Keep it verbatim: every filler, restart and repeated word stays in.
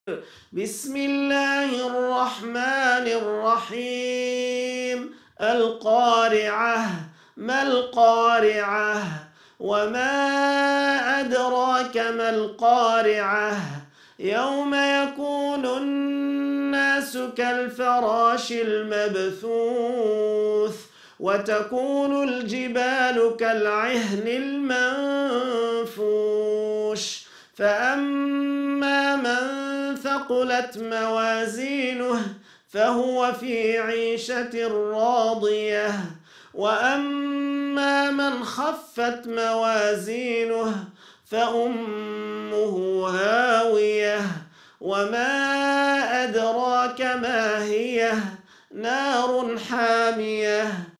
بسم الله الرحمن الرحيم. القارعة. ما القارعة؟ وما أدراك ما القارعة؟ يوم يكون الناس كالفراش المبثوث وتكون الجبال كالعهن المنفوش. فأما من ثقلت موازينه فهو في عيشة راضية، وأما من خفت موازينه فأمه هاوية. وما أدراك ما هي؟ نار حامية.